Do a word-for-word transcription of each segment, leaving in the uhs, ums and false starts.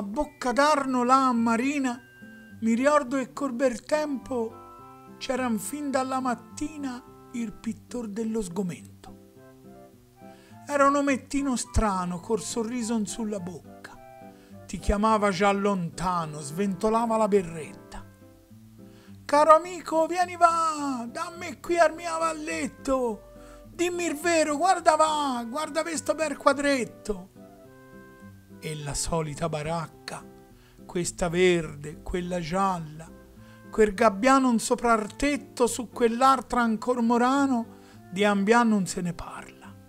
a bocca d'Arno là a Marina, mi ricordo che col bel tempo c'eran fin dalla mattina il pittor dello sgomento. Era un omettino strano, col sorriso in sulla bocca. Ti chiamava già lontano, sventolava la berretta. Caro amico, vieni va, dammi qui al mio cavalletto. Dimmi il vero, guarda va, guarda questo bel quadretto. E la solita baracca, questa verde, quella gialla, quel gabbiano un sopra il tetto, su quell'altra ancor morano, di ambian non se ne parla.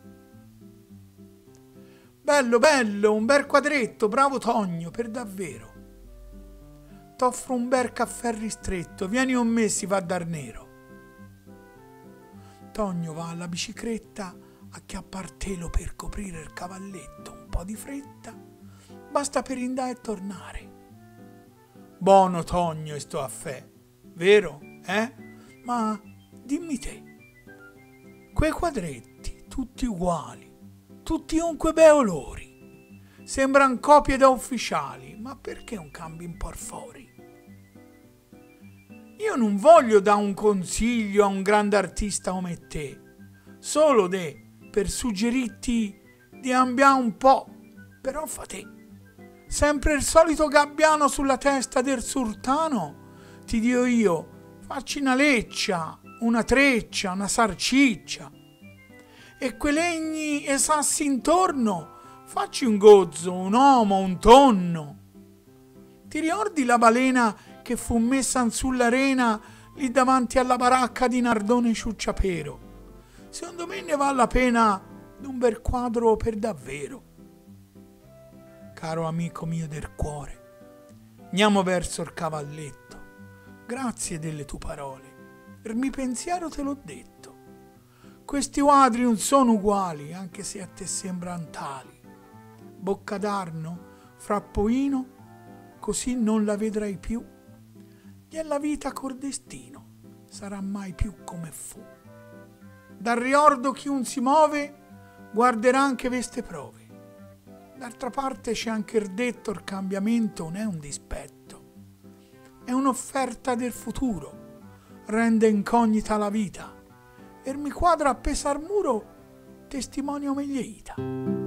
Bello, bello, un bel quadretto, bravo Tonio, per davvero. T'offro un bel caffè ristretto, vieni con me, si va dar nero. Tonio va alla bicicletta, acchiappa il telo per coprire il cavalletto, un po' di fretta, basta per indare e tornare. Buono Tonio sto caffè, vero, eh? Ma dimmi te, quei quadretti, tutti uguali, tutti unque bei olori, sembran copie da ufficiali, ma perché un cambio un po' fuori? Io non voglio da un consiglio a un grande artista come te, solo de per suggerirti di cambiare un po', però fa te. Sempre il solito gabbiano sulla testa del sultano, ti dico io, facci una leccia, una treccia, una sarciccia. E quei legni e sassi intorno, facci un gozzo, un omo, un tonno. Ti ricordi la balena che fu messa sull'arena lì davanti alla baracca di Nardone Ciucciapero? Secondo me ne vale la pena d'un bel quadro per davvero. Caro amico mio del cuore, andiamo verso il cavalletto. Grazie delle tue parole, per mio pensiero te l'ho detto. Questi quadri non sono uguali, anche se a te sembran tali. Bocca d'Arno, frappoino, così non la vedrai più. E la vita col destino sarà mai più come fu. Dal ricordo chi un si muove, guarderà anche queste prove. D'altra parte c'è anche il detto, il cambiamento non è un dispetto, è un'offerta del futuro, rende incognita la vita, e mi quadra appesa al muro testimonio meglieita.